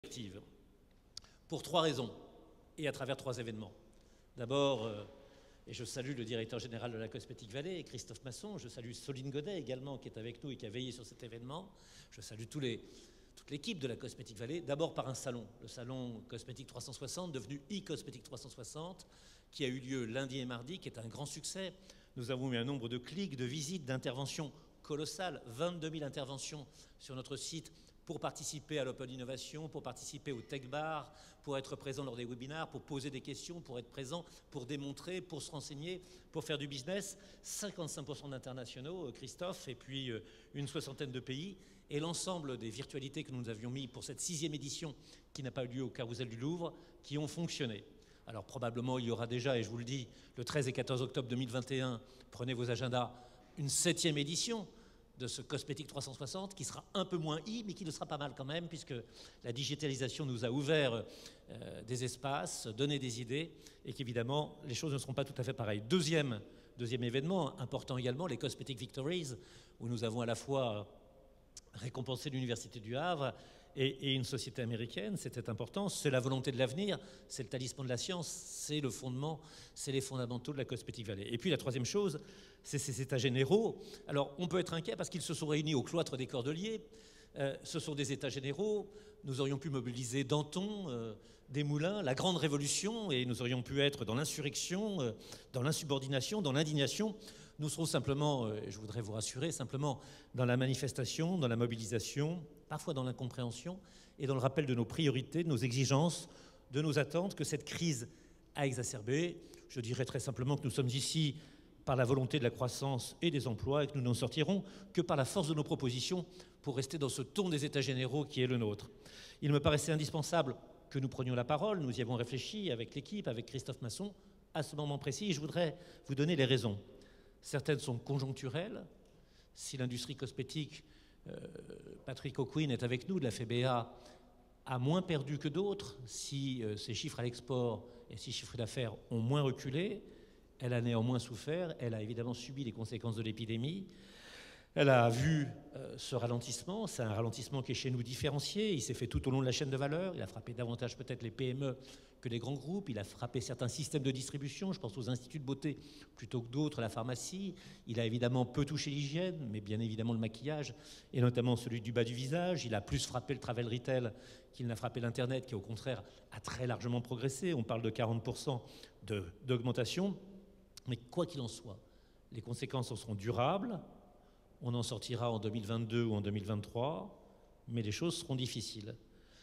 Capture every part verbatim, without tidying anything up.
perspective, pour trois raisons et à travers trois événements. D'abord, euh, et je salue le directeur général de la Cosmétique Vallée, Christophe Masson, je salue Soline Godet également qui est avec nous et qui a veillé sur cet événement, je salue tous les, toute l'équipe de la Cosmétique Vallée, d'abord par un salon, le salon Cosmétique trois cent soixante, devenu e-Cosmétique trois cent soixante, qui a eu lieu lundi et mardi, qui est un grand succès. Nous avons eu un nombre de clics, de visites, d'interventions colossales, vingt-deux mille interventions sur notre site pour participer à l'Open Innovation, pour participer au Tech Bar, pour être présent lors des webinars, pour poser des questions, pour être présent, pour démontrer, pour se renseigner, pour faire du business. cinquante-cinq pour cent d'internationaux, Christophe, et puis une soixantaine de pays. Et l'ensemble des virtualités que nous avions mis pour cette sixième édition, qui n'a pas eu lieu au Carrousel du Louvre, qui ont fonctionné. Alors probablement il y aura déjà, et je vous le dis, le treize et quatorze octobre deux mille vingt et un, prenez vos agendas, une septième édition de ce Cosmétique trois cent soixante, qui sera un peu moins i, mais qui le sera pas mal quand même, puisque la digitalisation nous a ouvert euh, des espaces, donné des idées, et qu'évidemment, les choses ne seront pas tout à fait pareilles. Deuxième, deuxième événement, important également, les Cosmetic Victories, où nous avons à la fois récompensé l'Université du Havre et, et une société américaine, c'était important, c'est la volonté de l'avenir, c'est le talisman de la science, c'est le fondement, c'est les fondamentaux de la Cosmétique Vallée. Et puis la troisième chose, c'est ces états généraux. Alors on peut être inquiet parce qu'ils se sont réunis au cloître des Cordeliers, euh, ce sont des états généraux, nous aurions pu mobiliser Danton, euh, Desmoulins, la grande révolution, et nous aurions pu être dans l'insurrection, euh, dans l'insubordination, dans l'indignation. Nous serons simplement, euh, je voudrais vous rassurer, simplement dans la manifestation, dans la mobilisation, parfois dans l'incompréhension, et dans le rappel de nos priorités, de nos exigences, de nos attentes que cette crise a exacerbées. Je dirais très simplement que nous sommes ici par la volonté de la croissance et des emplois et que nous n'en sortirons que par la force de nos propositions pour rester dans ce ton des États généraux qui est le nôtre. Il me paraissait indispensable que nous prenions la parole, nous y avons réfléchi avec l'équipe, avec Christophe Masson, à ce moment précis, et je voudrais vous donner les raisons. Certaines sont conjoncturelles. Si l'industrie cosmétique, euh, Patrick O'Quinn est avec nous de la F B A, a moins perdu que d'autres, si euh, ses chiffres à l'export et ses chiffres d'affaires ont moins reculé, elle a néanmoins souffert, elle a évidemment subi les conséquences de l'épidémie. Elle a vu euh, ce ralentissement, c'est un ralentissement qui est chez nous différencié, il s'est fait tout au long de la chaîne de valeur, il a frappé davantage peut-être les P M E que les grands groupes, il a frappé certains systèmes de distribution, je pense aux instituts de beauté plutôt que d'autres, la pharmacie, il a évidemment peu touché l'hygiène, mais bien évidemment le maquillage, et notamment celui du bas du visage, il a plus frappé le travel retail qu'il n'a frappé l'Internet, qui au contraire a très largement progressé, on parle de quarante pour cent de, d'augmentation, mais quoi qu'il en soit, les conséquences en seront durables. On en sortira en deux mille vingt-deux ou en deux mille vingt-trois, mais les choses seront difficiles.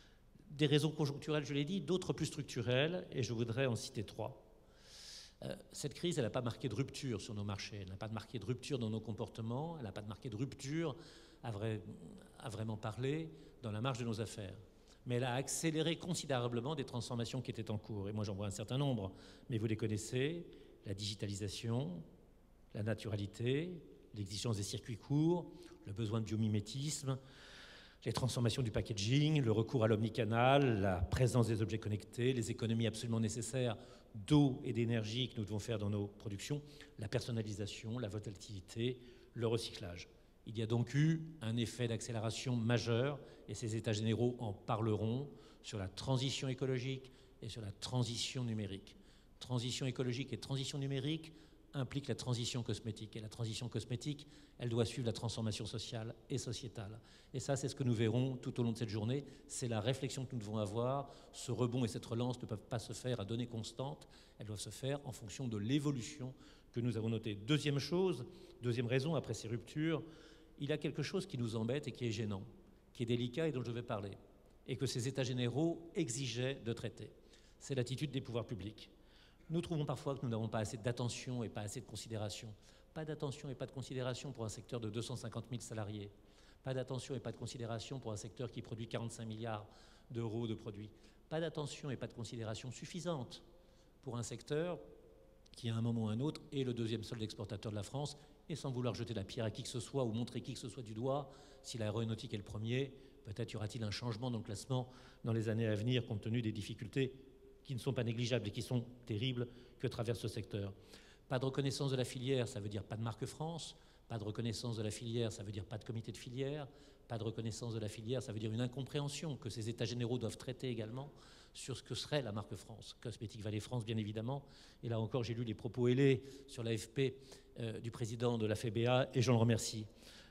Des raisons conjoncturelles, je l'ai dit, d'autres plus structurelles, et je voudrais en citer trois. Euh, cette crise, elle n'a pas marqué de rupture sur nos marchés, elle n'a pas marqué de rupture dans nos comportements, elle n'a pas marqué de rupture, à, vrai, à vraiment parler, dans la marge de nos affaires. Mais elle a accéléré considérablement des transformations qui étaient en cours. Et moi, j'en vois un certain nombre, mais vous les connaissez, la digitalisation, la naturalité, l'exigence des circuits courts, le besoin de biomimétisme, les transformations du packaging, le recours à l'omnicanal, la présence des objets connectés, les économies absolument nécessaires d'eau et d'énergie que nous devons faire dans nos productions, la personnalisation, la volatilité, le recyclage. Il y a donc eu un effet d'accélération majeur, et ces États généraux en parleront, sur la transition écologique et sur la transition numérique. Transition écologique et transition numérique implique la transition cosmétique. Et la transition cosmétique, elle doit suivre la transformation sociale et sociétale. Et ça, c'est ce que nous verrons tout au long de cette journée. C'est la réflexion que nous devons avoir. Ce rebond et cette relance ne peuvent pas se faire à données constantes. Elles doivent se faire en fonction de l'évolution que nous avons notée. Deuxième chose, deuxième raison, après ces ruptures, il y a quelque chose qui nous embête et qui est gênant, qui est délicat et dont je vais parler, et que ces États généraux exigeaient de traiter. C'est l'attitude des pouvoirs publics. Nous trouvons parfois que nous n'avons pas assez d'attention et pas assez de considération. Pas d'attention et pas de considération pour un secteur de deux cent cinquante mille salariés. Pas d'attention et pas de considération pour un secteur qui produit quarante-cinq milliards d'euros de produits. Pas d'attention et pas de considération suffisante pour un secteur qui, à un moment ou à un autre, est le deuxième seul exportateur de la France, et sans vouloir jeter la pierre à qui que ce soit ou montrer qui que ce soit du doigt, si l'aéronautique est le premier, peut-être y aura-t-il un changement dans le classement dans les années à venir, compte tenu des difficultés qui ne sont pas négligeables et qui sont terribles que traverse ce secteur. Pas de reconnaissance de la filière, ça veut dire pas de marque France. Pas de reconnaissance de la filière, ça veut dire pas de comité de filière. pas de reconnaissance de la filière, ça veut dire une incompréhension que ces états généraux doivent traiter également sur ce que serait la marque France. Cosmétique Vallée France, bien évidemment. Et là encore, j'ai lu les propos ailés sur l'A F P euh, du président de la F B A, et j'en le remercie.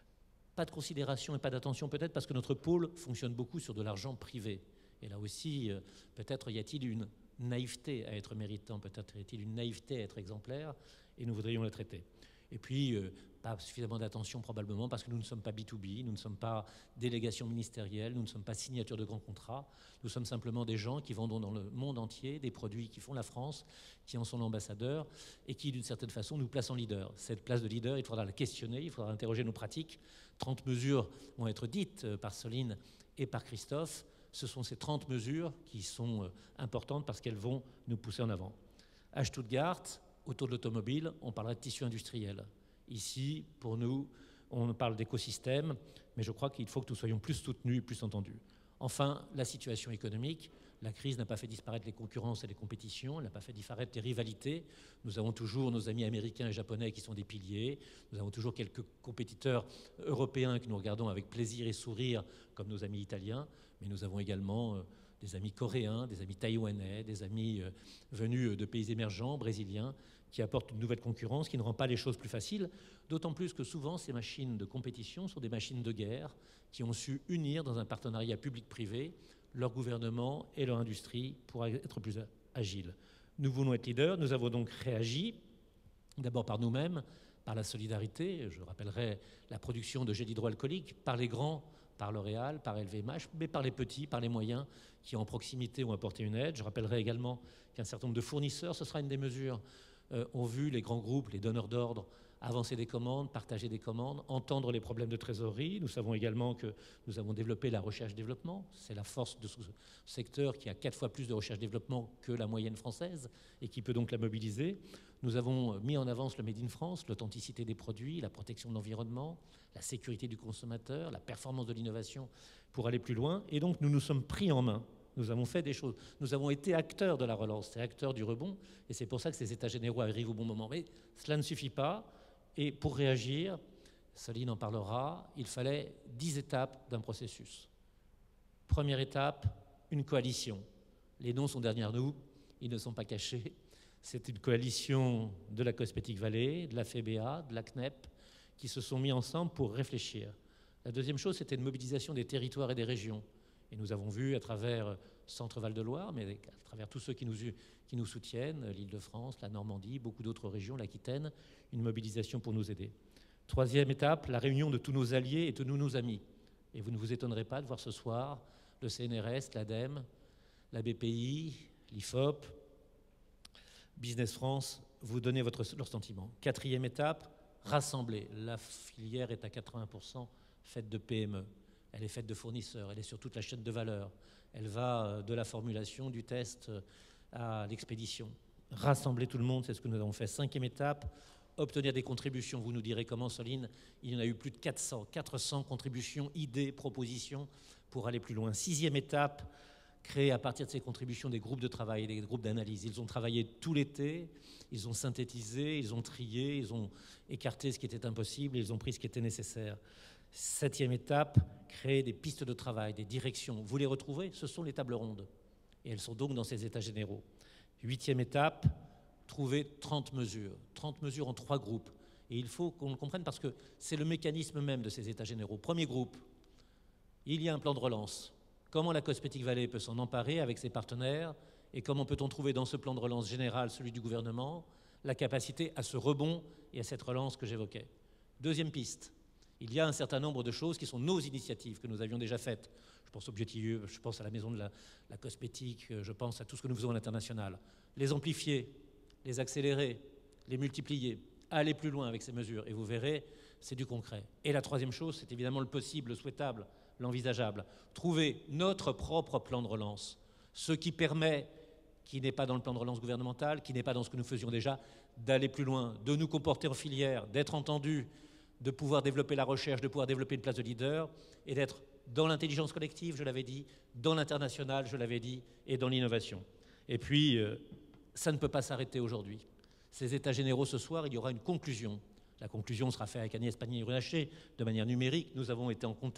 Pas de considération et pas d'attention peut-être parce que notre pôle fonctionne beaucoup sur de l'argent privé. Et là aussi, euh, peut-être y a-t-il une naïveté à être méritant, peut-être y a-t-il une naïveté à être exemplaire, et nous voudrions la traiter. Et puis, euh, pas suffisamment d'attention probablement parce que nous ne sommes pas B deux B, nous ne sommes pas délégation ministérielle, nous ne sommes pas signature de grands contrats, nous sommes simplement des gens qui vendons dans le monde entier des produits qui font la France, qui en sont l'ambassadeur et qui d'une certaine façon nous placent en leader. Cette place de leader, il faudra la questionner, il faudra interroger nos pratiques. trente mesures vont être dites par Soline et par Christophe. Ce sont ces trente mesures qui sont importantes parce qu'elles vont nous pousser en avant. À Stuttgart, autour de l'automobile, on parlera de tissu industriel. Ici, pour nous, on parle d'écosystème, mais je crois qu'il faut que nous soyons plus soutenus, plus entendus. Enfin, la situation économique. La crise n'a pas fait disparaître les concurrences et les compétitions, elle n'a pas fait disparaître les rivalités. Nous avons toujours nos amis américains et japonais qui sont des piliers. Nous avons toujours quelques compétiteurs européens que nous regardons avec plaisir et sourire, comme nos amis italiens. Mais nous avons également euh, des amis coréens, des amis taïwanais, des amis euh, venus de pays émergents, brésiliens, qui apportent une nouvelle concurrence, qui ne rend pas les choses plus faciles, d'autant plus que souvent ces machines de compétition sont des machines de guerre qui ont su unir dans un partenariat public-privé leur gouvernement et leur industrie pour être plus agiles. Nous voulons être leaders, nous avons donc réagi, d'abord par nous-mêmes, par la solidarité, je rappellerai la production de gel hydroalcoolique, par les grands, par L'Oréal, par L V M H, mais par les petits, par les moyens qui en proximité ont apporté une aide. Je rappellerai également qu'un certain nombre de fournisseurs, ce sera une des mesures, euh, ont vu les grands groupes, les donneurs d'ordre, avancer des commandes, partager des commandes, entendre les problèmes de trésorerie. Nous savons également que nous avons développé la recherche-développement. C'est la force de ce secteur qui a quatre fois plus de recherche-développement que la moyenne française et qui peut donc la mobiliser. Nous avons mis en avance le Made in France, l'authenticité des produits, la protection de l'environnement, la sécurité du consommateur, la performance de l'innovation pour aller plus loin. Et donc nous nous sommes pris en main. Nous avons fait des choses. Nous avons été acteurs de la relance, c'est acteurs du rebond. Et c'est pour ça que ces états généraux arrivent au bon moment. Mais cela ne suffit pas. Et pour réagir, Soline en parlera, il fallait dix étapes d'un processus. Première étape, une coalition. Les noms sont derrière nous, ils ne sont pas cachés. C'est une coalition de la Cosmétique Vallée, de la F B A, de la C N E P, qui se sont mis ensemble pour réfléchir. La deuxième chose, c'était une mobilisation des territoires et des régions. Et nous avons vu à travers Centre Val-de-Loire, mais à travers tous ceux qui nous, qui nous soutiennent, l'Île-de-France, la Normandie, beaucoup d'autres régions, l'Aquitaine, une mobilisation pour nous aider. Troisième étape, la réunion de tous nos alliés et de tous nos amis. Et vous ne vous étonnerez pas de voir ce soir le C N R S, l'ADEME, la B P I, l'I F O P, Business France, vous donner votre, leur sentiment. Quatrième étape, rassembler. La filière est à quatre-vingts pour cent faite de P M E. Elle est faite de fournisseurs, elle est sur toute la chaîne de valeur. Elle va de la formulation, du test à l'expédition. Rassembler tout le monde, c'est ce que nous avons fait. Cinquième étape, obtenir des contributions. Vous nous direz comment, Soline, il y en a eu plus de quatre cents, quatre cents contributions, idées, propositions pour aller plus loin. Sixième étape, créer à partir de ces contributions des groupes de travail, des groupes d'analyse. Ils ont travaillé tout l'été, ils ont synthétisé, ils ont trié, ils ont écarté ce qui était impossible, et ils ont pris ce qui était nécessaire. Septième étape, créer des pistes de travail, des directions. Vous les retrouvez, ce sont les tables rondes. Et elles sont donc dans ces états généraux. Huitième étape, trouver trente mesures. trente mesures en trois groupes. Et il faut qu'on le comprenne parce que c'est le mécanisme même de ces états généraux. Premier groupe, il y a un plan de relance. Comment la Cosmétique Vallée peut s'en emparer avec ses partenaires et comment peut-on trouver dans ce plan de relance général, celui du gouvernement, la capacité à ce rebond et à cette relance que j'évoquais. Deuxième piste, il y a un certain nombre de choses qui sont nos initiatives que nous avions déjà faites. Je pense au Biotieux, je pense à la maison de la, la cosmétique, je pense à tout ce que nous faisons à l'international. Les amplifier, les accélérer, les multiplier, aller plus loin avec ces mesures. Et vous verrez, c'est du concret. Et la troisième chose, c'est évidemment le possible, le souhaitable, l'envisageable. Trouver notre propre plan de relance, ce qui permet, qui n'est pas dans le plan de relance gouvernemental, qui n'est pas dans ce que nous faisions déjà, d'aller plus loin, de nous comporter en filière, d'être entendus, de pouvoir développer la recherche, de pouvoir développer une place de leader et d'être dans l'intelligence collective, je l'avais dit, dans l'international, je l'avais dit, et dans l'innovation. Et puis, euh, ça ne peut pas s'arrêter aujourd'hui. Ces états généraux ce soir, il y aura une conclusion. La conclusion sera faite avec Agnès Pannier-Runacher de manière numérique. Nous avons été en contact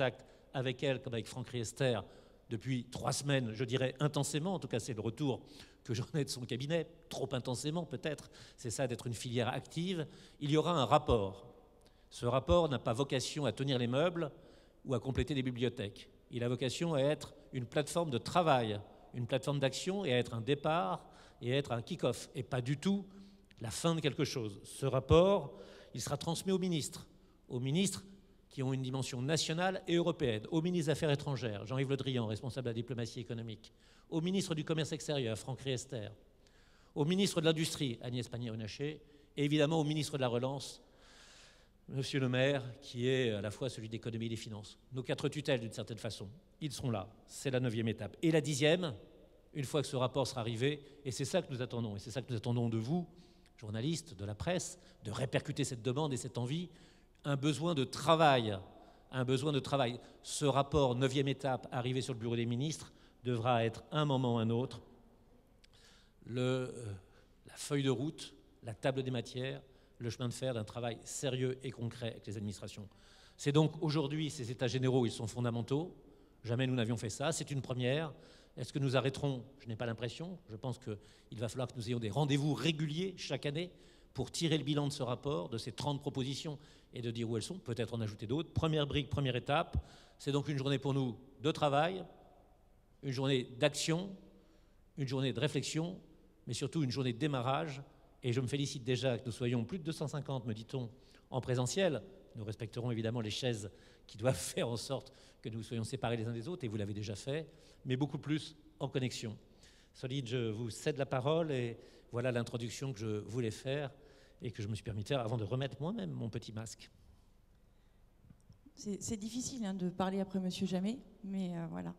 avec elle comme avec Franck Riester depuis trois semaines, je dirais intensément, en tout cas c'est le retour que j'en ai de son cabinet, trop intensément peut-être, c'est ça d'être une filière active, il y aura un rapport. Ce rapport n'a pas vocation à tenir les meubles ou à compléter des bibliothèques. Il a vocation à être une plateforme de travail, une plateforme d'action et à être un départ et à être un kick-off et pas du tout la fin de quelque chose. Ce rapport, il sera transmis aux ministres, aux ministres qui ont une dimension nationale et européenne, au ministre des Affaires étrangères, Jean-Yves Le Drian, responsable de la diplomatie économique, au ministre du Commerce extérieur, Franck Riester, au ministre de l'Industrie, Agnès Pannier-Runacher, et évidemment au ministre de la Relance, Monsieur le maire, qui est à la fois celui de l'économie et des finances. Nos quatre tutelles, d'une certaine façon, ils seront là. C'est la neuvième étape. Et la dixième, une fois que ce rapport sera arrivé, et c'est ça que nous attendons, et c'est ça que nous attendons de vous, journalistes, de la presse, de répercuter cette demande et cette envie, un besoin de travail, un besoin de travail. Ce rapport, neuvième étape, arrivé sur le bureau des ministres, devra être, un moment ou un autre, le, euh, la feuille de route, la table des matières, le chemin de fer d'un travail sérieux et concret avec les administrations. C'est donc aujourd'hui, ces états généraux, ils sont fondamentaux. Jamais nous n'avions fait ça, c'est une première. Est-ce que nous arrêterons? Je n'ai pas l'impression. Je pense qu'il va falloir que nous ayons des rendez-vous réguliers chaque année pour tirer le bilan de ce rapport, de ces trente propositions, et de dire où elles sont, peut-être en ajouter d'autres. Première brique, première étape, c'est donc une journée pour nous de travail, une journée d'action, une journée de réflexion, mais surtout une journée de démarrage. Et je me félicite déjà que nous soyons plus de deux cent cinquante, me dit-on, en présentiel. Nous respecterons évidemment les chaises qui doivent faire en sorte que nous soyons séparés les uns des autres, et vous l'avez déjà fait, mais beaucoup plus en connexion. Solide, je vous cède la parole, et voilà l'introduction que je voulais faire et que je me suis permis de faire avant de remettre moi-même mon petit masque. C'est difficile hein, de parler après Monsieur Jamet, mais euh, voilà,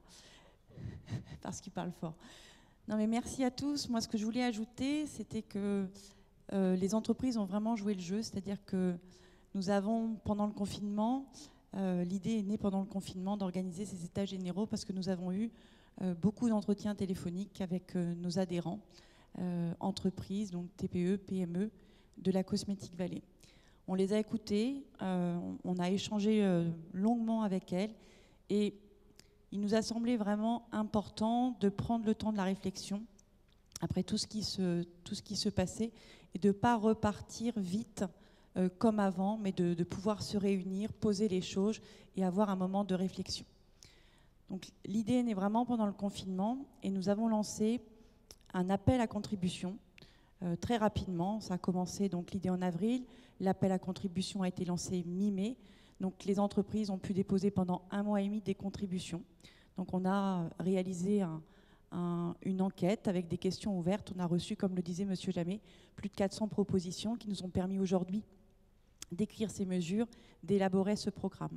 parce qu'il parle fort. Non mais merci à tous. Moi, ce que je voulais ajouter, c'était que euh, les entreprises ont vraiment joué le jeu, c'est-à-dire que nous avons, pendant le confinement, euh, l'idée est née pendant le confinement d'organiser ces états généraux parce que nous avons eu euh, beaucoup d'entretiens téléphoniques avec euh, nos adhérents, euh, entreprises, donc T P E, P M E, de la Cosmetic Valley. On les a écoutés, euh, on a échangé euh, longuement avec elles et il nous a semblé vraiment important de prendre le temps de la réflexion après tout ce qui se, tout ce qui se passait et de ne pas repartir vite euh, comme avant, mais de, de pouvoir se réunir, poser les choses et avoir un moment de réflexion. Donc l'idée est née vraiment pendant le confinement et nous avons lancé un appel à contribution euh, très rapidement. Ça a commencé donc l'idée en avril, l'appel à contribution a été lancé mi-mai. Donc les entreprises ont pu déposer pendant un mois et demi des contributions. Donc on a réalisé un, un, une enquête avec des questions ouvertes. On a reçu, comme le disait Monsieur Jamet, plus de quatre cents propositions qui nous ont permis aujourd'hui d'écrire ces mesures, d'élaborer ce programme.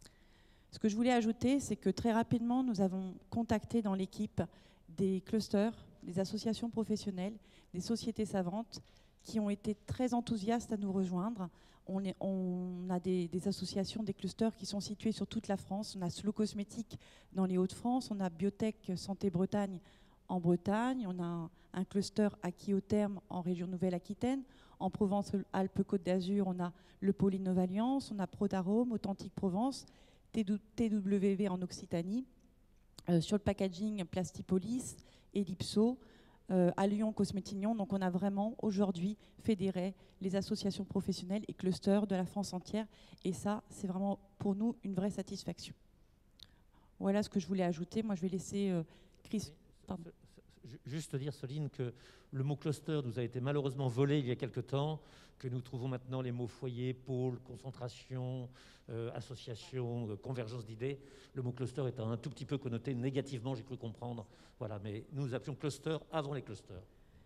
Ce que je voulais ajouter, c'est que très rapidement, nous avons contacté dans l'équipe des clusters, des associations professionnelles, des sociétés savantes qui ont été très enthousiastes à nous rejoindre. On, est, on a des, des associations, des clusters qui sont situés sur toute la France. On a Slow Cosmétique dans les Hauts-de-France, on a Biotech Santé Bretagne en Bretagne, on a un, un cluster Aqui-Au-Terme en région Nouvelle-Aquitaine. En Provence-Alpes-Côte d'Azur, on a le pôle Innovalliance, on a Prodarome, Authentique Provence, T W V en Occitanie, euh, sur le packaging Plastipolis, Ellipso, euh, à Lyon Cosmétignon. Donc on a vraiment aujourd'hui fédéré les associations professionnelles et clusters de la France entière. Et ça, c'est vraiment pour nous une vraie satisfaction. Voilà ce que je voulais ajouter. Moi, je vais laisser euh, Chris... Pardon. Juste dire, Soline, que le mot cluster nous a été malheureusement volé il y a quelque temps, que nous trouvons maintenant les mots foyer, pôle, concentration, euh, association, euh, convergence d'idées. Le mot cluster est un tout petit peu connoté négativement, j'ai cru comprendre. Voilà, mais nous appelons cluster avant les clusters.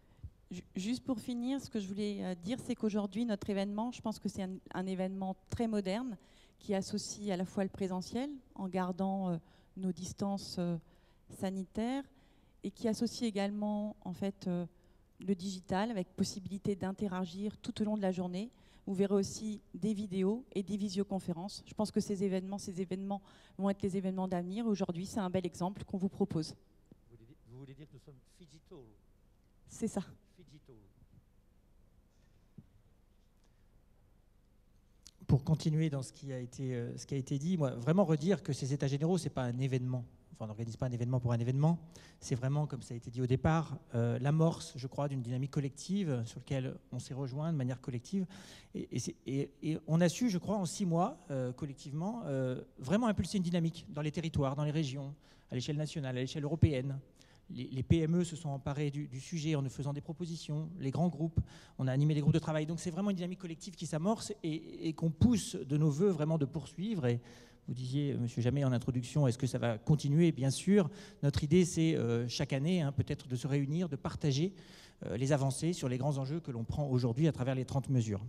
Juste pour finir, ce que je voulais dire, c'est qu'aujourd'hui, notre événement, je pense que c'est un, un événement très moderne qui associe à la fois le présentiel, en gardant euh, nos distances euh, sanitaires, et qui associe également en fait euh, le digital avec possibilité d'interagir tout au long de la journée. Vous verrez aussi des vidéos et des visioconférences. Je pense que ces événements, ces événements vont être les événements d'avenir. Aujourd'hui, c'est un bel exemple qu'on vous propose. Vous voulez dire, vous voulez dire que nous sommes digital? C'est ça. Digital. pour continuer dans ce qui a été, euh, ce qui a été dit, moi, vraiment redire que ces états généraux, ce n'est pas un événement. Enfin, on n'organise pas un événement pour un événement. C'est vraiment, comme ça a été dit au départ, euh, l'amorce, je crois, d'une dynamique collective sur laquelle on s'est rejoint de manière collective. Et, et, et, et on a su, je crois, en six mois, euh, collectivement, euh, vraiment impulser une dynamique dans les territoires, dans les régions, à l'échelle nationale, à l'échelle européenne. Les, les P M E se sont emparés du, du sujet en nous faisant des propositions, les grands groupes, on a animé des groupes de travail. Donc c'est vraiment une dynamique collective qui s'amorce et, et qu'on pousse de nos voeux vraiment de poursuivre. Et vous disiez, Monsieur Jamet, en introduction, est-ce que ça va continuer? Bien sûr. Notre idée, c'est euh, chaque année, hein, peut-être de se réunir, de partager euh, les avancées sur les grands enjeux que l'on prend aujourd'hui à travers les trente mesures.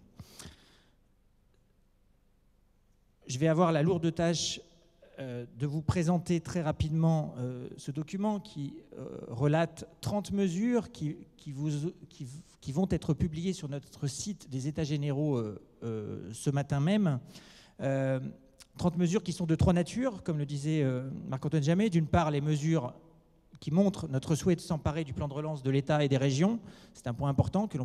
Je vais avoir la lourde tâche euh, de vous présenter très rapidement euh, ce document qui euh, relate trente mesures qui, qui, vous, qui, qui vont être publiées sur notre site des États généraux euh, euh, ce matin même. Euh, trente mesures qui sont de trois natures, comme le disait euh, Marc-Antoine Jamet. D'une part, les mesures qui montrent notre souhait de s'emparer du plan de relance de l'État et des régions. C'est un point important que l'on...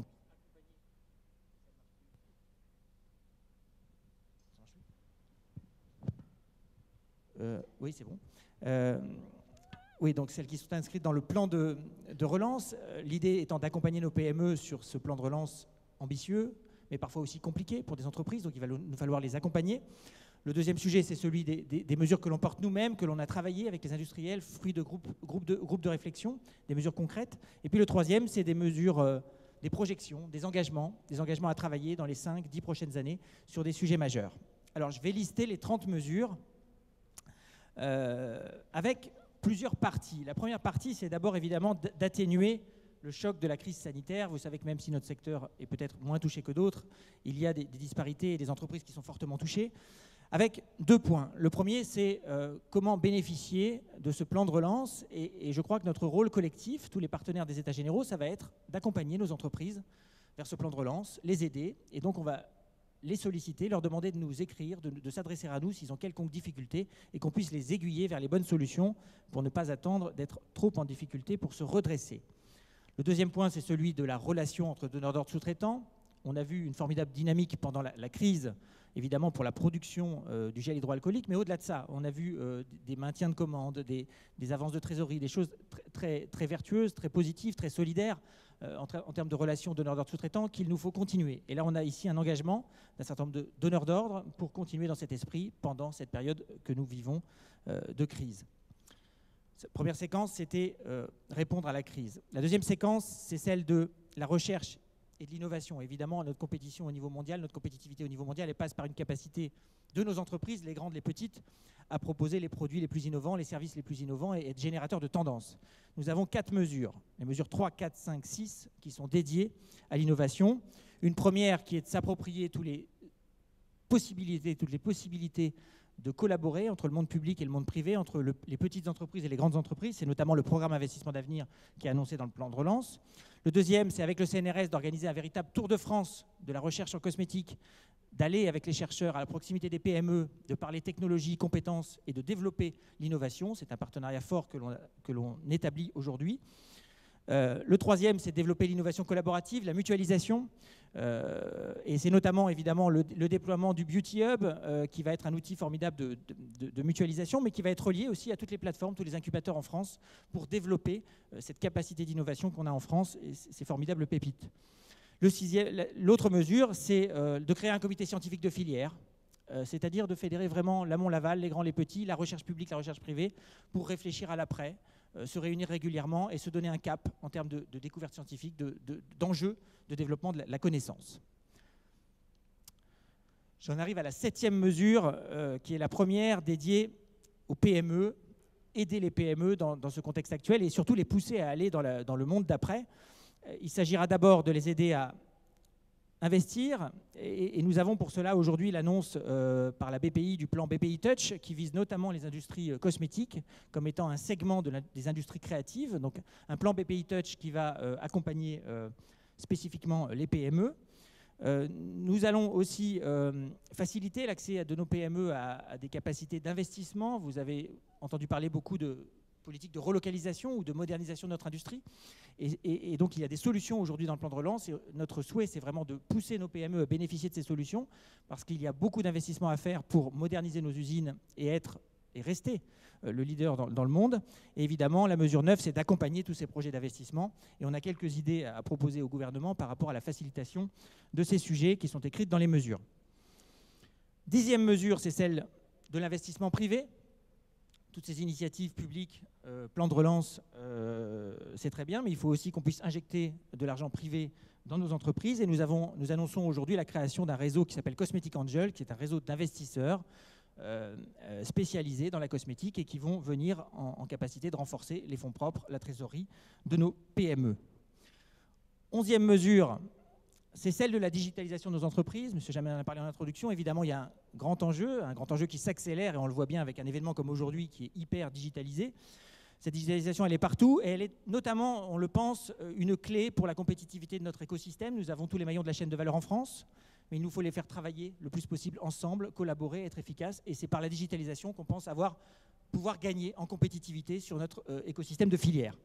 Euh, oui, c'est bon. Euh, oui, donc celles qui sont inscrites dans le plan de, de relance. L'idée étant d'accompagner nos P M E sur ce plan de relance ambitieux, mais parfois aussi compliqué pour des entreprises, donc il va nous falloir les accompagner. Le deuxième sujet, c'est celui des, des, des mesures que l'on porte nous-mêmes, que l'on a travaillé avec les industriels, fruits de groupes groupe de, groupe de réflexion, des mesures concrètes. Et puis le troisième, c'est des mesures, euh, des projections, des engagements, des engagements à travailler dans les cinq dix prochaines années sur des sujets majeurs. Alors je vais lister les trente mesures euh, avec plusieurs parties. La première partie, c'est d'abord évidemment d'atténuer le choc de la crise sanitaire. Vous savez que même si notre secteur est peut-être moins touché que d'autres, il y a des, des disparités et des entreprises qui sont fortement touchées. Avec deux points. Le premier, c'est euh, comment bénéficier de ce plan de relance. Et, et je crois que notre rôle collectif, tous les partenaires des États généraux, ça va être d'accompagner nos entreprises vers ce plan de relance, les aider. Et donc, on va les solliciter, leur demander de nous écrire, de, de s'adresser à nous s'ils ont quelconque difficulté et qu'on puisse les aiguiller vers les bonnes solutions pour ne pas attendre d'être trop en difficulté pour se redresser. Le deuxième point, c'est celui de la relation entre donneurs d'ordre sous-traitants. On a vu une formidable dynamique pendant la, la crise, évidemment pour la production euh, du gel hydroalcoolique, mais au-delà de ça, on a vu euh, des maintiens de commandes, des, des avances de trésorerie, des choses très, très, très vertueuses, très positives, très solidaires euh, en, en termes de relations donneurs d'ordre sous-traitants qu'il nous faut continuer. Et là, on a ici un engagement d'un certain nombre de donneurs d'ordre pour continuer dans cet esprit pendant cette période que nous vivons euh, de crise. Cette première séquence, c'était euh, répondre à la crise. La deuxième séquence, c'est celle de la recherche et de l'innovation. Évidemment, notre compétition au niveau mondial, notre compétitivité au niveau mondial, elle passe par une capacité de nos entreprises, les grandes, les petites, à proposer les produits les plus innovants, les services les plus innovants et être générateurs de tendances. Nous avons quatre mesures, les mesures trois, quatre, cinq, six, qui sont dédiées à l'innovation. Une première qui est de s'approprier toutes les possibilités, toutes les possibilités de collaborer entre le monde public et le monde privé, entre le, les petites entreprises et les grandes entreprises. C'est notamment le programme Investissement d'avenir qui est annoncé dans le plan de relance. Le deuxième, c'est avec le C N R S d'organiser un véritable tour de France de la recherche en cosmétique, d'aller avec les chercheurs à la proximité des P M E, de parler technologie, compétences et de développer l'innovation. C'est un partenariat fort que l'on, que l'on établit aujourd'hui. Euh, le troisième, c'est développer l'innovation collaborative, la mutualisation. Euh, et c'est notamment, évidemment, le, le déploiement du Beauty Hub, euh, qui va être un outil formidable de, de, de mutualisation, mais qui va être relié aussi à toutes les plateformes, tous les incubateurs en France, pour développer euh, cette capacité d'innovation qu'on a en France. Et c'est formidable pépite. Le sixième, l'autre mesure, c'est euh, de créer un comité scientifique de filière, euh, c'est-à-dire de fédérer vraiment l'amont, l'aval, les grands, les petits, la recherche publique, la recherche privée, pour réfléchir à l'après, euh, se réunir régulièrement et se donner un cap en termes de, de découverte scientifique, de, de, d'enjeux de développement de la, la connaissance. J'en arrive à la septième mesure, euh, qui est la première dédiée aux P M E, aider les P M E dans, dans ce contexte actuel et surtout les pousser à aller dans, la, dans le monde d'après. Il s'agira d'abord de les aider à investir et, et nous avons pour cela aujourd'hui l'annonce euh, par la B P I du plan B P I Touch qui vise notamment les industries euh, cosmétiques comme étant un segment de la, des industries créatives. Donc un plan B P I Touch qui va euh, accompagner euh, spécifiquement les P M E. Euh, nous allons aussi euh, faciliter l'accès de nos P M E à, à des capacités d'investissement. Vous avez entendu parler beaucoup de politique de relocalisation ou de modernisation de notre industrie. Et, et, et donc il y a des solutions aujourd'hui dans le plan de relance. Et notre souhait, c'est vraiment de pousser nos P M E à bénéficier de ces solutions, parce qu'il y a beaucoup d'investissements à faire pour moderniser nos usines et être et rester le leader dans, dans le monde. Et évidemment, la mesure neuf, c'est d'accompagner tous ces projets d'investissement. Et on a quelques idées à proposer au gouvernement par rapport à la facilitation de ces sujets qui sont écrites dans les mesures. Dixième mesure, c'est celle de l'investissement privé. Toutes ces initiatives publiques, euh, plan de relance, euh, c'est très bien, mais il faut aussi qu'on puisse injecter de l'argent privé dans nos entreprises. Et nous, avons, nous annonçons aujourd'hui la création d'un réseau qui s'appelle Cosmetic Angel, qui est un réseau d'investisseurs euh, euh, spécialisés dans la cosmétique et qui vont venir en, en capacité de renforcer les fonds propres, la trésorerie de nos P M E. Onzième mesure, c'est celle de la digitalisation de nos entreprises. Monsieur Jamel en a parlé en introduction. Évidemment, il y a un grand enjeu, un grand enjeu qui s'accélère, et on le voit bien avec un événement comme aujourd'hui qui est hyper digitalisé. Cette digitalisation, elle est partout, et elle est notamment, on le pense, une clé pour la compétitivité de notre écosystème. Nous avons tous les maillons de la chaîne de valeur en France, mais il nous faut les faire travailler le plus possible ensemble, collaborer, être efficaces, et c'est par la digitalisation qu'on pense avoir, pouvoir gagner en compétitivité sur notre euh, écosystème de filières.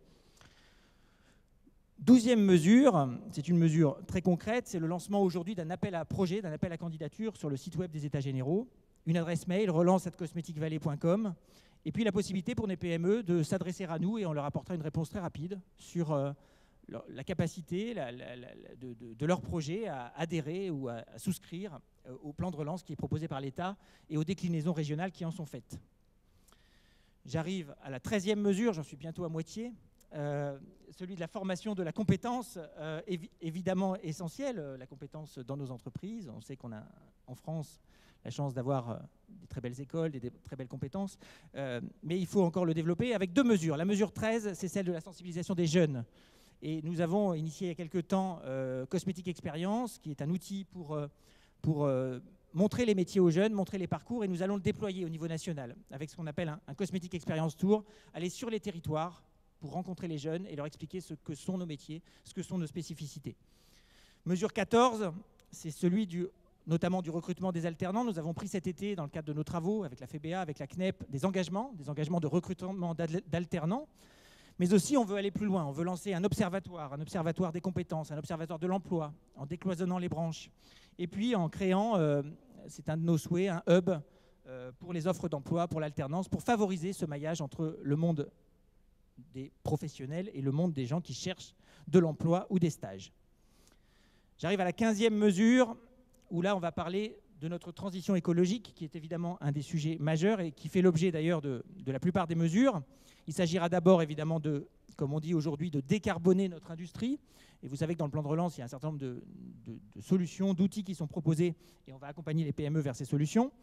Douzième mesure, c'est une mesure très concrète, c'est le lancement aujourd'hui d'un appel à projet, d'un appel à candidature sur le site web des États généraux, une adresse mail, relance arobase cosmetic valley point com, et puis la possibilité pour les P M E de s'adresser à nous et on leur apportera une réponse très rapide sur euh, la capacité la, la, la, de, de, de leur projet à adhérer ou à, à souscrire euh, au plan de relance qui est proposé par l'État et aux déclinaisons régionales qui en sont faites. J'arrive à la treizième mesure, j'en suis bientôt à moitié. Euh, celui de la formation de la compétence, euh, évi évidemment essentielle, euh, la compétence dans nos entreprises. On sait qu'on a en France la chance d'avoir euh, des très belles écoles, des, des très belles compétences, euh, mais il faut encore le développer avec deux mesures. La mesure treize, c'est celle de la sensibilisation des jeunes. Et nous avons initié il y a quelques temps euh, Cosmetic Experience, qui est un outil pour, euh, pour euh, montrer les métiers aux jeunes, montrer les parcours, et nous allons le déployer au niveau national avec ce qu'on appelle un, un Cosmetic Experience Tour, aller sur les territoires pour rencontrer les jeunes et leur expliquer ce que sont nos métiers, ce que sont nos spécificités. Mesure quatorze, c'est celui du, notamment du recrutement des alternants. Nous avons pris cet été, dans le cadre de nos travaux, avec la F E B A, avec la C N E P, des engagements, des engagements de recrutement d'alternants. Mais aussi, on veut aller plus loin. On veut lancer un observatoire, un observatoire des compétences, un observatoire de l'emploi, en décloisonnant les branches. Et puis, en créant, euh, c'est un de nos souhaits, un hub euh, pour les offres d'emploi, pour l'alternance, pour favoriser ce maillage entre le monde des professionnels et le monde des gens qui cherchent de l'emploi ou des stages. J'arrive à la quinzième mesure, où là, on va parler de notre transition écologique, qui est évidemment un des sujets majeurs et qui fait l'objet d'ailleurs de, de la plupart des mesures. Il s'agira d'abord évidemment de, comme on dit aujourd'hui, de décarboner notre industrie. Et vous savez que dans le plan de relance, il y a un certain nombre de, de, de solutions, d'outils qui sont proposés, et on va accompagner les P M E vers ces solutions.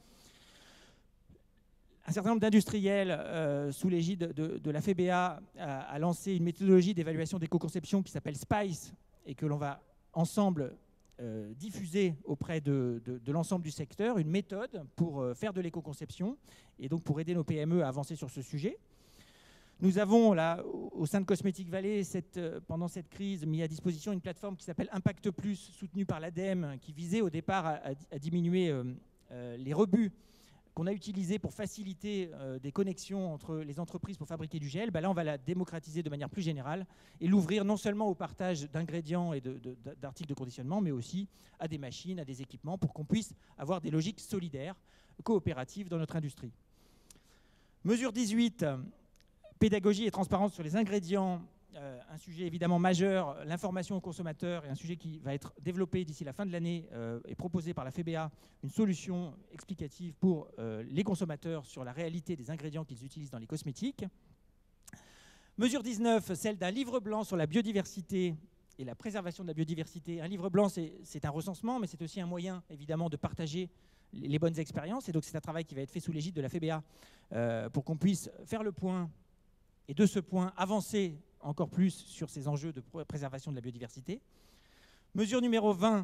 Un certain nombre d'industriels, euh, sous l'égide de, de la F E B A, a, a lancé une méthodologie d'évaluation d'éco-conception qui s'appelle SPICE et que l'on va ensemble euh, diffuser auprès de, de, de l'ensemble du secteur, une méthode pour euh, faire de l'éco-conception et donc pour aider nos P M E à avancer sur ce sujet. Nous avons là, au sein de Cosmetic Valley, cette, euh, pendant cette crise, mis à disposition une plateforme qui s'appelle Impact Plus, soutenue par l'A D E M, qui visait au départ à, à, à diminuer euh, euh, les rebuts qu'on a utilisé pour faciliter euh, des connexions entre les entreprises pour fabriquer du gel. Ben là, on va la démocratiser de manière plus générale et l'ouvrir non seulement au partage d'ingrédients et d'articles de, de, de conditionnement, mais aussi à des machines, à des équipements, pour qu'on puisse avoir des logiques solidaires, coopératives dans notre industrie. Mesure dix-huit, pédagogie et transparence sur les ingrédients. Euh, un sujet évidemment majeur, l'information aux consommateurs, et un sujet qui va être développé d'ici la fin de l'année euh, et proposé par la F E B A, une solution explicative pour euh, les consommateurs sur la réalité des ingrédients qu'ils utilisent dans les cosmétiques. Mesure dix-neuf, celle d'un livre blanc sur la biodiversité et la préservation de la biodiversité. Un livre blanc, c'est un recensement, mais c'est aussi un moyen évidemment de partager les, les bonnes expériences, et donc c'est un travail qui va être fait sous l'égide de la F E B A euh, pour qu'on puisse faire le point et de ce point avancer encore plus sur ces enjeux de préservation de la biodiversité. Mesure numéro vingt,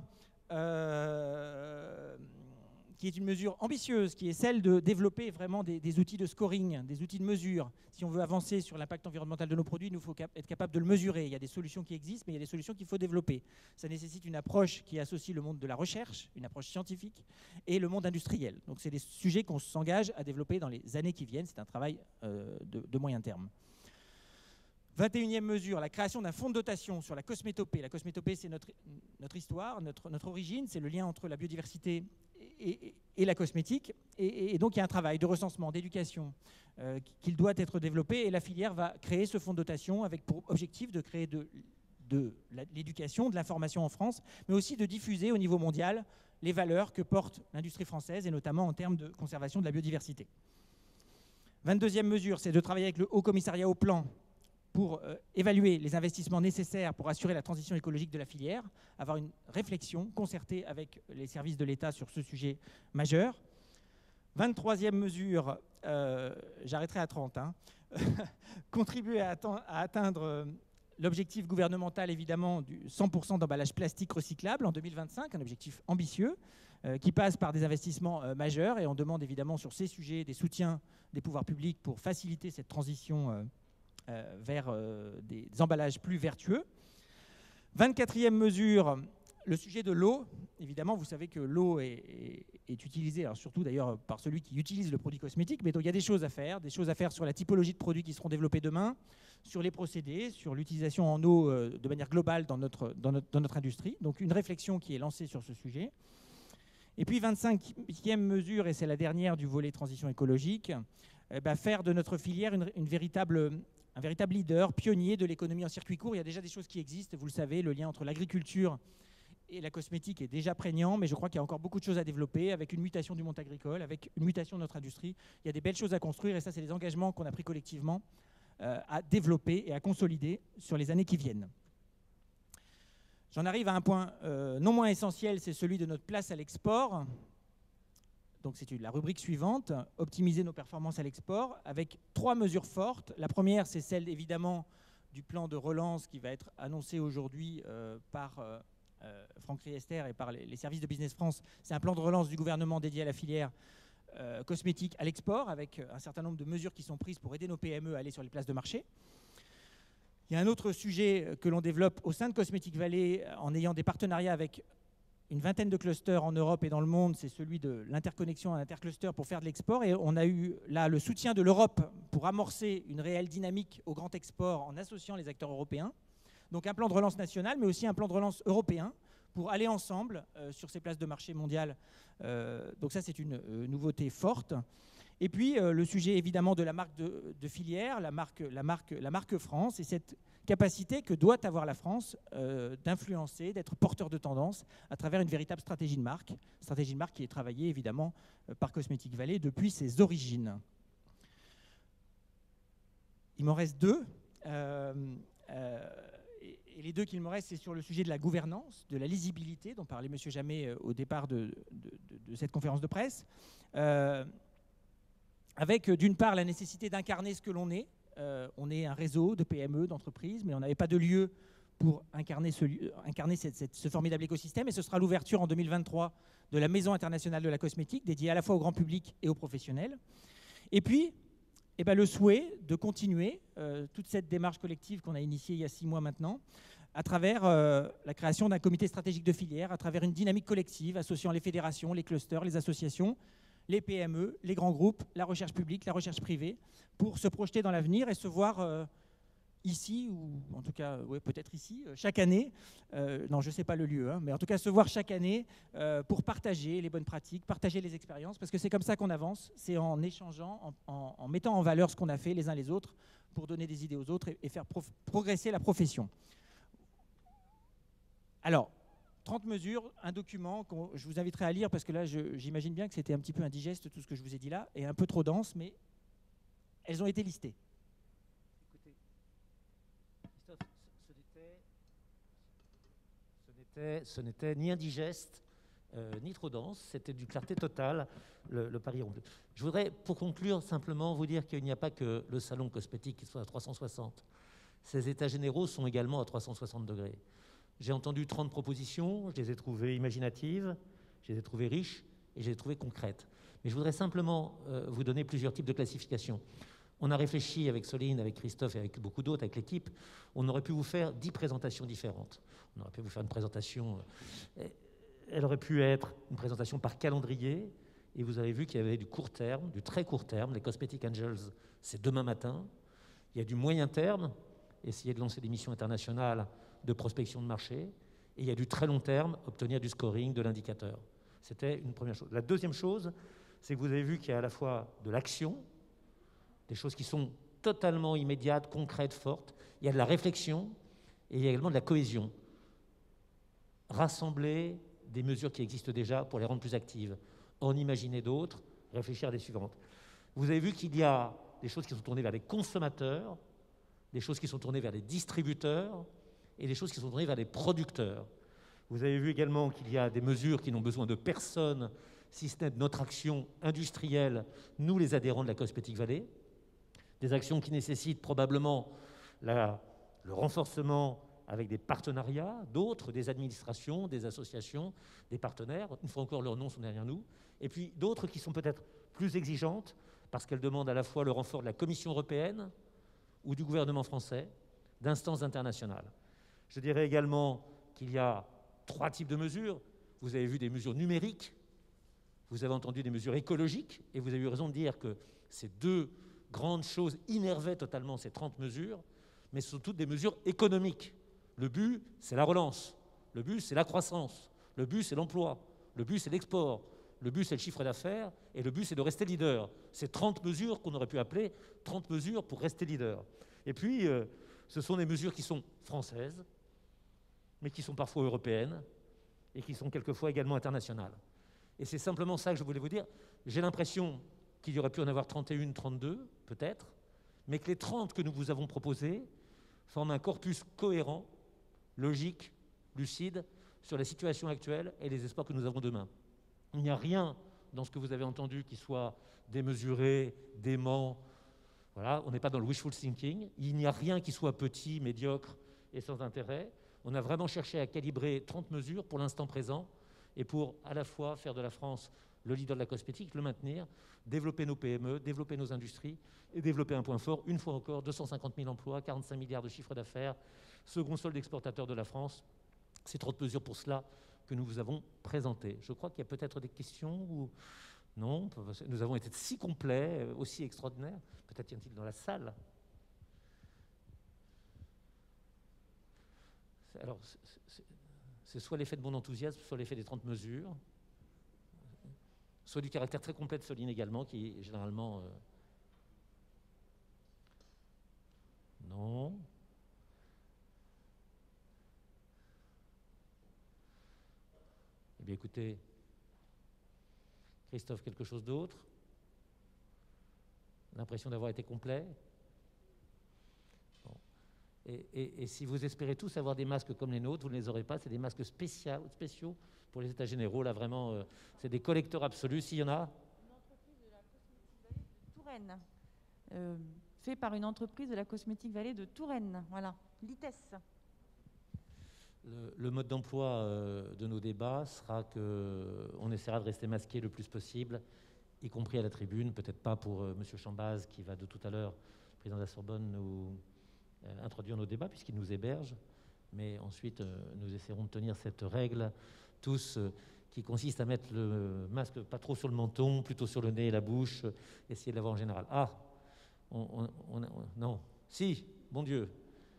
euh, qui est une mesure ambitieuse, qui est celle de développer vraiment des, des outils de scoring, des outils de mesure. Si on veut avancer sur l'impact environnemental de nos produits, il nous faut cap être capable de le mesurer. Il y a des solutions qui existent, mais il y a des solutions qu'il faut développer. Ça nécessite une approche qui associe le monde de la recherche, une approche scientifique, et le monde industriel. Donc c'est des sujets qu'on s'engage à développer dans les années qui viennent. C'est un travail euh, de, de moyen terme. vingt et unième mesure, la création d'un fonds de dotation sur la cosmétopée. La cosmétopée, c'est notre, notre histoire, notre, notre origine, c'est le lien entre la biodiversité et, et, et la cosmétique. Et, et donc, il y a un travail de recensement, d'éducation euh, qu'il doit être développé. Et la filière va créer ce fonds de dotation avec pour objectif de créer de, de l'éducation, de l'information en France, mais aussi de diffuser au niveau mondial les valeurs que porte l'industrie française, et notamment en termes de conservation de la biodiversité. vingt-deuxième mesure, c'est de travailler avec le Haut Commissariat au Plan pour euh, évaluer les investissements nécessaires pour assurer la transition écologique de la filière, avoir une réflexion concertée avec les services de l'État sur ce sujet majeur. vingt-troisième mesure, euh, j'arrêterai à trente, hein, contribuer à, à atteindre euh, l'objectif gouvernemental, évidemment, du cent pour cent d'emballage plastique recyclable en deux mille vingt-cinq, un objectif ambitieux euh, qui passe par des investissements euh, majeurs, et on demande évidemment sur ces sujets des soutiens des pouvoirs publics pour faciliter cette transition euh, Euh, vers euh, des emballages plus vertueux. vingt-quatrième mesure, le sujet de l'eau. Évidemment, vous savez que l'eau est, est, est utilisée, alors surtout d'ailleurs par celui qui utilise le produit cosmétique, mais donc il y a des choses à faire, des choses à faire sur la typologie de produits qui seront développés demain, sur les procédés, sur l'utilisation en eau euh, de manière globale dans notre, dans, notre, dans notre industrie. Donc une réflexion qui est lancée sur ce sujet. Et puis vingt-cinquième mesure, et c'est la dernière du volet transition écologique, eh ben, faire de notre filière une, une véritable... un véritable leader, pionnier de l'économie en circuit court. Il y a déjà des choses qui existent, vous le savez, le lien entre l'agriculture et la cosmétique est déjà prégnant, mais je crois qu'il y a encore beaucoup de choses à développer, avec une mutation du monde agricole, avec une mutation de notre industrie. Il y a des belles choses à construire, et ça, c'est des engagements qu'on a pris collectivement euh, à développer et à consolider sur les années qui viennent. J'en arrive à un point euh, non moins essentiel, c'est celui de notre place à l'export. Donc c'est la rubrique suivante, optimiser nos performances à l'export, avec trois mesures fortes. La première, c'est celle évidemment du plan de relance qui va être annoncé aujourd'hui euh, par euh, euh, Franck Riester et par les, les services de Business France. C'est un plan de relance du gouvernement dédié à la filière euh, cosmétique à l'export, avec un certain nombre de mesures qui sont prises pour aider nos P M E à aller sur les places de marché. Il y a un autre sujet que l'on développe au sein de Cosmetic Valley en ayant des partenariats avec une vingtaine de clusters en Europe et dans le monde, c'est celui de l'interconnexion à l'intercluster pour faire de l'export. Et on a eu là le soutien de l'Europe pour amorcer une réelle dynamique au grand export en associant les acteurs européens. Donc un plan de relance national, mais aussi un plan de relance européen pour aller ensemble euh, sur ces places de marché mondiales. Euh, donc ça, c'est une euh, nouveauté forte. Et puis euh, le sujet évidemment de la marque de, de filière, la marque, la, marque, la marque France, et cette capacité que doit avoir la France euh, d'influencer, d'être porteur de tendance à travers une véritable stratégie de marque. Stratégie de marque qui est travaillée évidemment euh, par Cosmetic Valley depuis ses origines. Il m'en reste deux. Euh, euh, et, et les deux qu'il me reste, c'est sur le sujet de la gouvernance, de la lisibilité, dont parlait M. Jamet euh, au départ de, de, de, de cette conférence de presse. Euh, avec d'une part la nécessité d'incarner ce que l'on est. Euh, on est un réseau de P M E, d'entreprises, mais on n'avait pas de lieu pour incarner, ce, incarner cette, cette, ce formidable écosystème. Et ce sera l'ouverture en deux mille vingt-trois de la Maison internationale de la cosmétique, dédiée à la fois au grand public et aux professionnels. Et puis, eh ben, le souhait de continuer euh, toute cette démarche collective qu'on a initiée il y a six mois maintenant, à travers euh, la création d'un comité stratégique de filière, à travers une dynamique collective associant les fédérations, les clusters, les associations, les P M E, les grands groupes, la recherche publique, la recherche privée, pour se projeter dans l'avenir et se voir euh, ici, ou en tout cas, ouais, peut-être ici, euh, chaque année, euh, non, je ne sais pas le lieu, hein, mais en tout cas se voir chaque année euh, pour partager les bonnes pratiques, partager les expériences, parce que c'est comme ça qu'on avance, c'est en échangeant, en, en, en mettant en valeur ce qu'on a fait les uns les autres, pour donner des idées aux autres et, et faire prof, progresser la profession. Alors, trente mesures, un document que je vous inviterai à lire parce que là, j'imagine bien que c'était un petit peu indigeste tout ce que je vous ai dit là et un peu trop dense, mais elles ont été listées. Écoutez, Christophe, ce, ce n'était ni indigeste, euh, ni trop dense, c'était d'une clarté totale, le, le pari rond. Je voudrais, pour conclure, simplement vous dire qu'il n'y a pas que le salon cosmétique qui soit à trois cent soixante. Ces états généraux sont également à trois cent soixante degrés. J'ai entendu trente propositions, je les ai trouvées imaginatives, je les ai trouvées riches et je les ai trouvées concrètes. Mais je voudrais simplement euh, vous donner plusieurs types de classifications. On a réfléchi avec Soline, avec Christophe et avec beaucoup d'autres, avec l'équipe. On aurait pu vous faire dix présentations différentes. On aurait pu vous faire une présentation... Euh, elle aurait pu être une présentation par calendrier. Et vous avez vu qu'il y avait du court terme, du très court terme. Les Cosmetic Angels, c'est demain matin. Il y a du moyen terme. essayer de lancer des missions internationales de prospection de marché. Et il y a du très long terme, obtenir du scoring, de l'indicateur. C'était une première chose. La deuxième chose, c'est que vous avez vu qu'il y a à la fois de l'action, des choses qui sont totalement immédiates, concrètes, fortes. Il y a de la réflexion et il y a également de la cohésion. Rassembler des mesures qui existent déjà pour les rendre plus actives, en imaginer d'autres, réfléchir à des suivantes. Vous avez vu qu'il y a des choses qui sont tournées vers les consommateurs, des choses qui sont tournées vers les distributeurs et des choses qui sont tournées vers les producteurs. Vous avez vu également qu'il y a des mesures qui n'ont besoin de personne, si ce n'est de notre action industrielle, nous les adhérents de la Cosmetic Valley, des actions qui nécessitent probablement la, le renforcement avec des partenariats, d'autres, des administrations, des associations, des partenaires, une fois encore leurs noms sont derrière nous, et puis d'autres qui sont peut-être plus exigeantes, parce qu'elles demandent à la fois le renfort de la Commission européenne ou du gouvernement français, d'instances internationales. Je dirais également qu'il y a trois types de mesures. Vous avez vu des mesures numériques, vous avez entendu des mesures écologiques, et vous avez eu raison de dire que ces deux grandes choses innervaient totalement ces trente mesures, mais ce sont toutes des mesures économiques. Le but, c'est la relance. Le but, c'est la croissance. Le but, c'est l'emploi. Le but, c'est l'export. Le but, c'est le chiffre d'affaires. Et le but, c'est de rester leader. C'est trente mesures qu'on aurait pu appeler trente mesures pour rester leader. Et puis, euh, ce sont des mesures qui sont françaises, mais qui sont parfois européennes et qui sont quelquefois également internationales. Et c'est simplement ça que je voulais vous dire. J'ai l'impression qu'il y aurait pu en avoir trente et une, trente-deux, peut-être, mais que les trente que nous vous avons proposées forment un corpus cohérent, logique, lucide, sur la situation actuelle et les espoirs que nous avons demain. Il n'y a rien dans ce que vous avez entendu qui soit démesuré, dément. Voilà, on n'est pas dans le wishful thinking. Il n'y a rien qui soit petit, médiocre et sans intérêt. On a vraiment cherché à calibrer trente mesures pour l'instant présent et pour à la fois faire de la France le leader de la cosmétique, le maintenir, développer nos P M E, développer nos industries et développer un point fort, une fois encore, deux cent cinquante mille emplois, quarante-cinq milliards de chiffre d'affaires, second solde exportateur de la France. C'est trente mesures pour cela que nous vous avons présentées. Je crois qu'il y a peut-être des questions ou non. Nous avons été si complets, aussi extraordinaires. Peut-être y en a-t-il dans la salle. Alors, c'est soit l'effet de mon enthousiasme, soit l'effet des trente mesures, soit du caractère très complet de Soline également, qui est généralement... Euh... Non. Eh bien, écoutez, Christophe, quelque chose d'autre? L'impression d'avoir été complet? Bon. Et, et, et si vous espérez tous avoir des masques comme les nôtres, vous ne les aurez pas. C'est des masques spéciaux, spéciaux pour les états généraux. Là, vraiment, euh, c'est des collecteurs absolus. S'il y en a? Une entreprise de la Cosmetic Valley de Touraine. Euh, fait par une entreprise de la Cosmetic Valley de Touraine. Voilà, l'I T E S. Le, le mode d'emploi euh, de nos débats sera qu'on essaiera de rester masqué le plus possible, y compris à la tribune. Peut-être pas pour euh, M. Chambaz, qui va de tout à l'heure, président de la Sorbonne, nous euh, introduire nos débats, puisqu'il nous héberge. Mais ensuite, euh, nous essaierons de tenir cette règle, tous, euh, qui consiste à mettre le masque pas trop sur le menton, plutôt sur le nez et la bouche, euh, essayer de l'avoir en général. Ah, on, on, on, on, non, si, bon Dieu.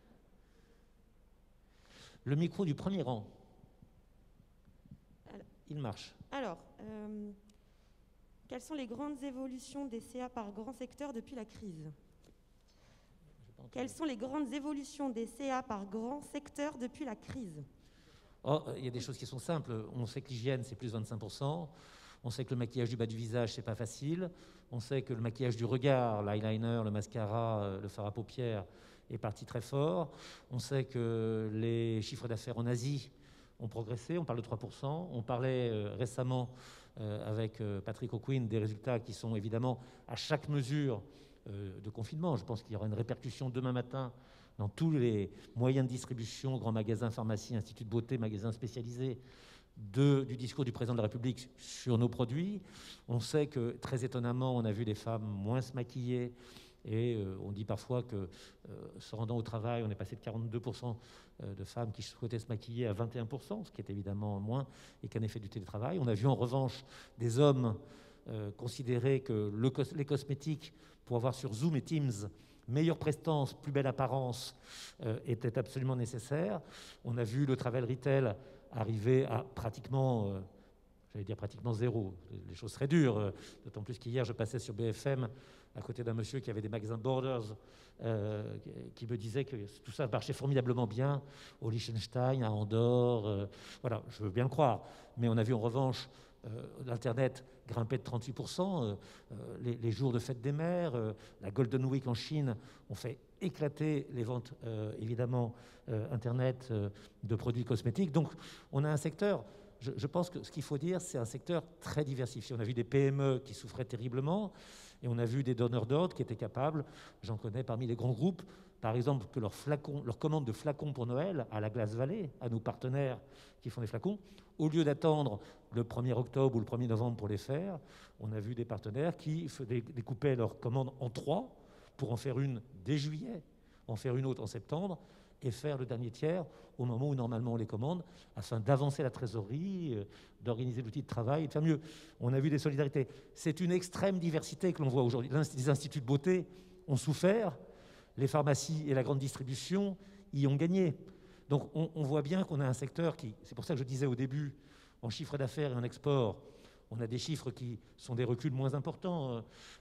Le micro du premier rang. Alors, il marche. Alors, euh, quelles sont les grandes évolutions des C A par grand secteur depuis la crise? Quelles sont les grandes évolutions des C A par grand secteur depuis la crise? Oh, il y a des choses qui sont simples. On sait que l'hygiène, c'est plus vingt-cinq pour cent. On sait que le maquillage du bas du visage, c'est pas facile. On sait que le maquillage du regard, l'eyeliner, le mascara, le fard à paupières, est parti très fort. On sait que les chiffres d'affaires en Asie ont progressé, on parle de trois pour cent. On parlait euh, récemment euh, avec euh, Patrick O'Quinn des résultats qui sont évidemment à chaque mesure euh, de confinement. Je pense qu'il y aura une répercussion demain matin dans tous les moyens de distribution, grands magasins, pharmacies, instituts de beauté, magasins spécialisés, de, du discours du président de la République sur nos produits. On sait que, très étonnamment, on a vu des femmes moins se maquiller. Et euh, on dit parfois que, euh, se rendant au travail, on est passé de quarante-deux pour cent de femmes qui souhaitaient se maquiller à vingt et un pour cent, ce qui est évidemment moins, et qu'un effet du télétravail. On a vu en revanche des hommes euh, considérer que le cos les cosmétiques, pour avoir sur Zoom et Teams meilleure prestance, plus belle apparence euh, était absolument nécessaire. On a vu le travel retail arriver à pratiquement, euh, j'allais dire pratiquement zéro. Les choses seraient dures, euh, d'autant plus qu'hier je passais sur B F M à côté d'un monsieur qui avait des magasins Borders, euh, qui me disait que tout ça marchait formidablement bien au Liechtenstein, à Andorre. Euh, voilà, je veux bien le croire. Mais on a vu en revanche euh, l'Internet grimper de trente-huit pour cent, euh, euh, les, les jours de fête des mères, euh, la Golden Week en Chine ont fait éclater les ventes, euh, évidemment, euh, Internet euh, de produits cosmétiques. Donc, on a un secteur, je, je pense que ce qu'il faut dire, c'est un secteur très diversifié. On a vu des P M E qui souffraient terriblement, et on a vu des donneurs d'ordre qui étaient capables, j'en connais parmi les grands groupes, par exemple, que leurs flacons, leur commande de flacons pour Noël à la Glace Vallée, à nos partenaires qui font des flacons, au lieu d'attendre le premier octobre ou le premier novembre pour les faire, on a vu des partenaires qui découpaient leurs commandes en trois pour en faire une dès juillet, en faire une autre en septembre et faire le dernier tiers au moment où normalement on les commande, afin d'avancer la trésorerie, euh, d'organiser l'outil de travail et de faire mieux. On a vu des solidarités. C'est une extrême diversité que l'on voit aujourd'hui. Les instituts de beauté ont souffert, les pharmacies et la grande distribution y ont gagné. Donc on, on voit bien qu'on a un secteur qui, c'est pour ça que je disais au début, en chiffre d'affaires et en export, on a des chiffres qui sont des reculs moins importants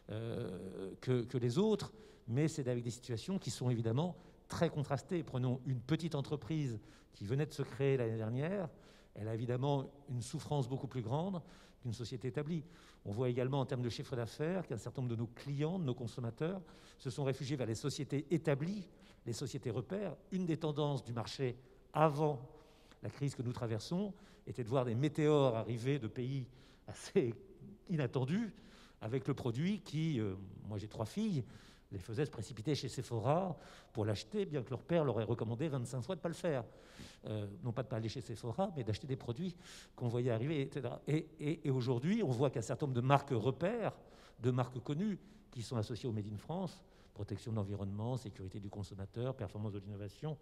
euh, que, que les autres, mais c'est avec des situations qui sont évidemment très contrastées. Prenons une petite entreprise qui venait de se créer l'année dernière, elle a évidemment une souffrance beaucoup plus grande qu'une société établie. On voit également en termes de chiffre d'affaires qu'un certain nombre de nos clients, de nos consommateurs, se sont réfugiés vers les sociétés établies, les sociétés repères. Une des tendances du marché avant la crise que nous traversons était de voir des météores arriver de pays assez inattendus avec le produit qui, euh, moi j'ai trois filles, les faisait se précipiter chez Sephora pour l'acheter, bien que leur père leur ait recommandé vingt-cinq fois de ne pas le faire. Euh, non pas de ne pas aller chez Sephora, mais d'acheter des produits qu'on voyait arriver, et cetera. Et, et, et aujourd'hui, on voit qu'un certain nombre de marques repères, de marques connues, qui sont associées au Made in France, protection de l'environnement, sécurité du consommateur, performance de l'innovation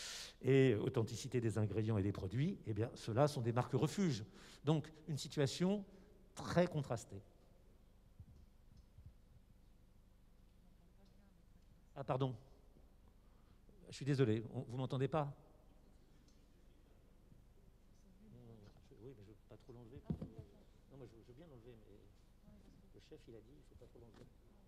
et authenticité des ingrédients et des produits, eh bien, ceux-là sont des marques refuges. Donc, une situation très contrastée. Ah, pardon. Je suis désolé, vous ne m'entendez pas? Oui, mais je ne veux pas trop l'enlever. Non, moi je veux bien l'enlever, mais le chef, il a dit, il ne faut pas trop l'enlever.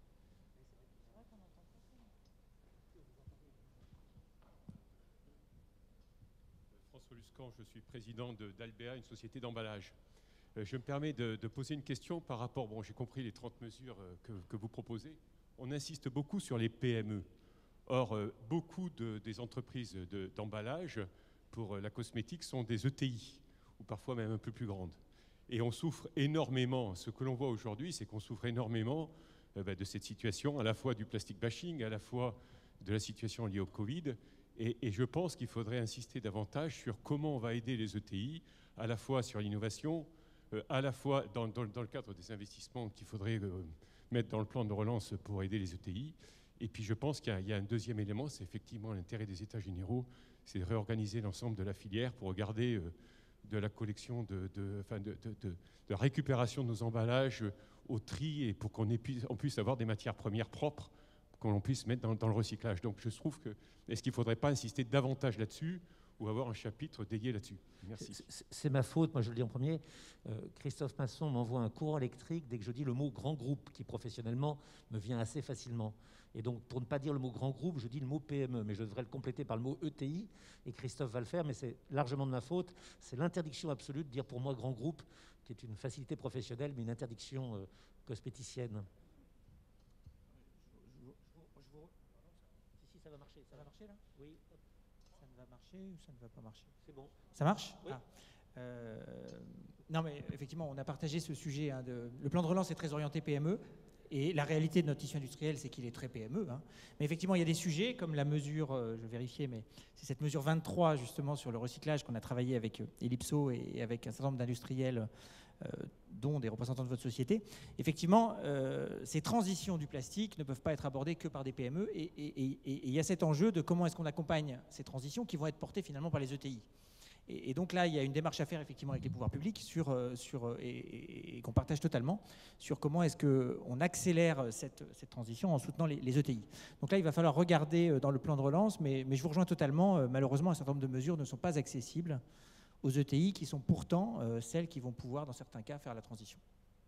François Luscan, je suis président d'Albea, une société d'emballage. Je me permets de, de poser une question par rapport, bon, j'ai compris les trente mesures que, que vous proposez. On insiste beaucoup sur les P M E. Or, beaucoup de, des entreprises d'emballage de, pour la cosmétique sont des E T I, ou parfois même un peu plus grandes. Et on souffre énormément. Ce que l'on voit aujourd'hui, c'est qu'on souffre énormément euh, bah, de cette situation, à la fois du plastic bashing, à la fois de la situation liée au Covid. Et, et je pense qu'il faudrait insister davantage sur comment on va aider les E T I, à la fois sur l'innovation, euh, à la fois dans, dans, dans le cadre des investissements qu'il faudrait euh, mettre dans le plan de relance pour aider les E T I. Et puis je pense qu'il y, y a un deuxième élément, c'est effectivement l'intérêt des États généraux, c'est de réorganiser l'ensemble de la filière pour regarder euh, de la collection, de, de, enfin de, de, de, de récupération de nos emballages euh, au tri et pour qu'on puisse, on puisse avoir des matières premières propres qu'on puisse mettre dans, dans le recyclage. Donc je trouve que, est-ce qu'il ne faudrait pas insister davantage là-dessus ou avoir un chapitre dédié là-dessus? Merci. C'est ma faute, moi je le dis en premier. Euh, Christophe Masson m'envoie un courant électrique dès que je dis le mot grand groupe, qui professionnellement me vient assez facilement. Et donc pour ne pas dire le mot grand groupe, je dis le mot P M E, mais je devrais le compléter par le mot E T I, et Christophe va le faire, mais c'est largement de ma faute. C'est l'interdiction absolue de dire pour moi grand groupe, qui est une facilité professionnelle, mais une interdiction euh, cosméticienne. Si, si, ça va marcher. Ça va marcher là? Oui. Ça ne va marcher ou ça ne va pas marcher? C'est bon. Ça marche? Oui. Ah. Euh, non, mais effectivement, on a partagé ce sujet. Hein, de, le plan de relance est très orienté P M E. Et la réalité de notre tissu industriel, c'est qu'il est très P M E. Hein. Mais effectivement, il y a des sujets comme la mesure, euh, je vais vérifier, mais c'est cette mesure vingt-trois justement sur le recyclage qu'on a travaillé avec euh, Ellipso et, et avec un certain nombre d'industriels, euh, dont des représentants de votre société. Effectivement, euh, ces transitions du plastique ne peuvent pas être abordées que par des P M E. Et il y a cet enjeu de comment est-ce qu'on accompagne ces transitions qui vont être portées finalement par les E T I. Et, et donc là, il y a une démarche à faire effectivement avec les pouvoirs publics sur, euh, sur, euh, et, et, et qu'on partage totalement sur comment est-ce qu'on accélère cette, cette transition en soutenant les, les E T I. Donc là, il va falloir regarder dans le plan de relance, mais, mais je vous rejoins totalement. Euh, malheureusement, un certain nombre de mesures ne sont pas accessibles aux E T I qui sont pourtant euh, celles qui vont pouvoir, dans certains cas, faire la transition.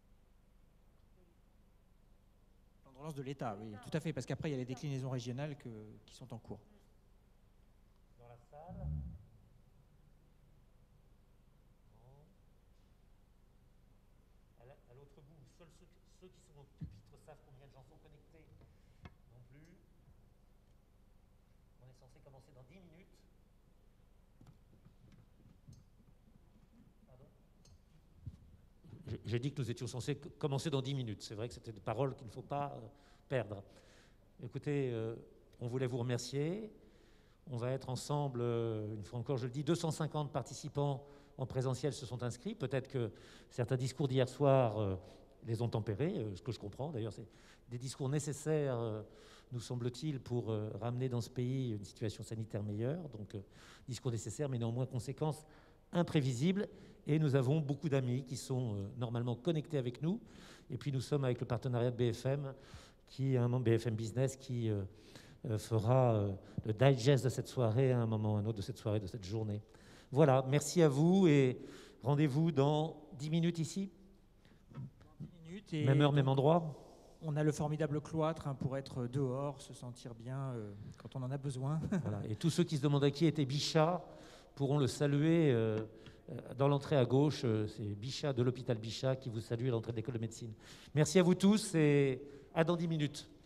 Plan de relance de l'État, oui, tout à fait, parce qu'après, il y a les déclinaisons régionales que, qui sont en cours. Dans la salle. À l'autre bout, seuls ceux, ceux qui sont au pupitre savent combien de gens sont connectés. Non plus. On est censé commencer dans dix minutes. Pardon ? J'ai dit que nous étions censés commencer dans dix minutes. C'est vrai que c'était des paroles qu'il ne faut pas perdre. Écoutez, euh, on voulait vous remercier. On va être ensemble, euh, une fois encore, je le dis, deux cent cinquante participants en présentiel se sont inscrits. Peut-être que certains discours d'hier soir euh, les ont tempérés, euh, ce que je comprends. D'ailleurs, c'est des discours nécessaires, euh, nous semble-t-il, pour euh, ramener dans ce pays une situation sanitaire meilleure. Donc, euh, discours nécessaires, mais néanmoins conséquences imprévisibles. Et nous avons beaucoup d'amis qui sont euh, normalement connectés avec nous. Et puis, nous sommes avec le partenariat de B F M, qui, un membre B F M Business, qui euh, euh, fera euh, le digest de cette soirée à un moment ou à un autre de cette soirée, de cette journée. Voilà, merci à vous et rendez-vous dans dix minutes ici. dix minutes et même heure, même endroit. On a le formidable cloître hein, pour être dehors, se sentir bien euh, quand on en a besoin. Voilà. Et tous ceux qui se demandaient qui était Bichat pourront le saluer euh, dans l'entrée à gauche. Euh, c'est Bichat de l'hôpital Bichat qui vous salue à l'entrée de l'école de médecine. Merci à vous tous et à dans dix minutes.